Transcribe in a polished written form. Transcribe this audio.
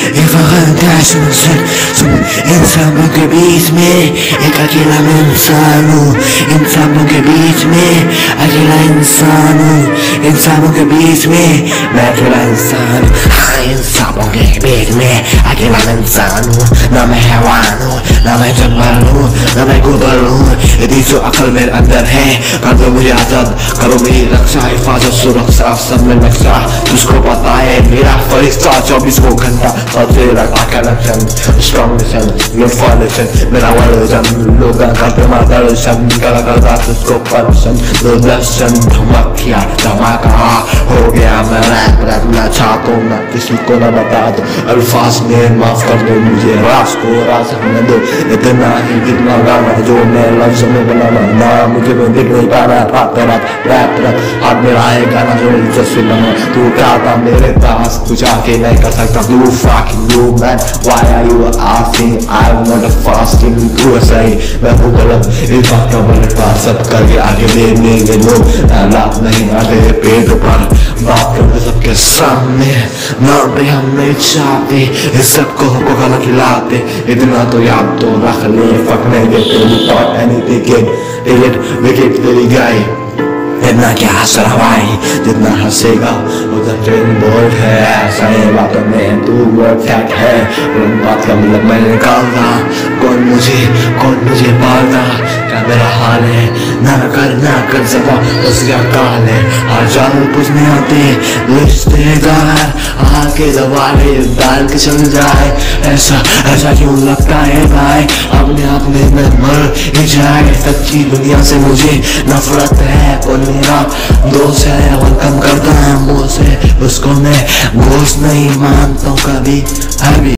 एक वक्त सुन इंसानों के बीच में एक अकेला मैं इंसान हूँ। इंसानों के बीच में अकेला इंसान हूँ। इंसानों के बीच में मैं अकेला इंसान हूँ। हाँ, इंसानों के बीच में अकेला इंसान हूँ। ना मैं हैवान हूँ, ना मैं जानवर हूँ, ना मैं गुबर हूँ। यदि जो अकल मेरे अंदर है, कर दो मुझे आजाद, करो मेरी रक्षा, हिफाजत, सुरक्षा, सब में नक्शा। तुझको पता है मेरा फरिश्ता 24 घंटा तेरा connection, strong mission, your formation, मेरा वर्जन, लोगों का प्रेमा दर्शन, कला करता तुझको परशन, दर्शन, धमकिया धमाका हो गया मैं रैप ना चाहता हूँ, ना किसी को ना बता दो, अल्फाज में माफ कर दो मुझे, राज को राज होने दो, इतना ही कितना गाना जो मैं लफ्ज में बनाना, ना मुझे मैं देख नहीं पा रहा, रात रैप हाथ में आए गाना जो दिलचस्पी बना, तू क्या था मेरे पास, तू जाके नहीं कर सकता, you fucking you man, why are you asking, I'm not a fasting, तू ऐसा ही मैं हूँ गलत, इस बात का मेरे पास सब करके आगे देने के लोग, लाभ नहीं आते पेट पर, बात करते सबके सामने, ना भी हम नहीं चाहते, इस सबको हमको खाना खिलाते, इतना तो याद तो रख ले, fuck negative, you thought anything, take it, wicked, तेरी गाय, इतना क्या असर हवाई, जितना हंसेगा उधर ट्रेन बोल्ड है, ऐसा ही बातों में तू वर्ड फैक्ट है, बात का मतलब मैं निकालता, कौन मुझे पालता, क्या मेरा हाल है, ना कर सका उसका काल है, हर जाल पूछने आते रिश्तेदार, आके दबाए डाल के चल जाए, ऐसा क्यों लगता है भाई, अपने आप में मैं मर ही जाए, सच्ची दुनिया से मुझे नफरत है, मेरा दोस्त है और कम करता है मुझसे, उसको मैं दोस्त नहीं मानता कभी।